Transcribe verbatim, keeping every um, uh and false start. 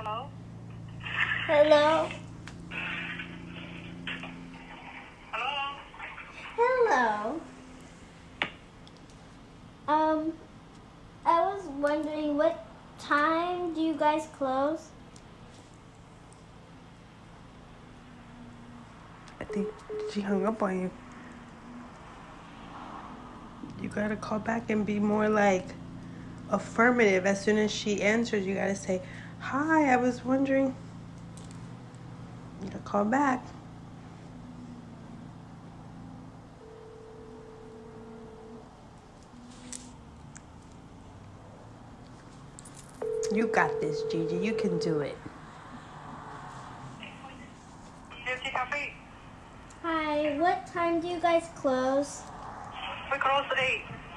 Hello? Hello? Hello? Hello. Um, I was wondering, what time do you guys close? I think she hung up on you. You gotta call back and be more like affirmative. As soon as she answers, you gotta say, "Hi, I was wondering." You gotta call back. You got this, Gigi. You can do it. Fifty Cafe. Hi, what time do you guys close? We close at eight.